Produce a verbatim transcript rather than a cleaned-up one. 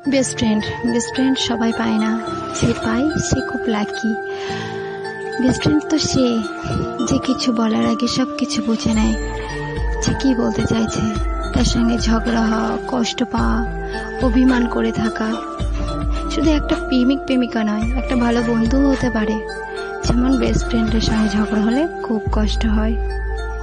Best friend best friend সবাই পায় না, যে পায় সে খুব লাকি। বেস্ট ফ্রেন্ড তো সে যে কিছু বলার আগে সব কিছু বুঝে নেয়, যে কি বলতে চাইছে। তার সঙ্গে ঝগড়া হওয়া, কষ্ট পাওয়া, অভিমান করে থাকা, শুধু একটা প্রেমিক প্রেমিকা নয়, একটা ভালো বন্ধুও হতে পারে। যেমন বেস্ট ফ্রেন্ডের সঙ্গে ঝগড়া হলে খুব কষ্ট হয়।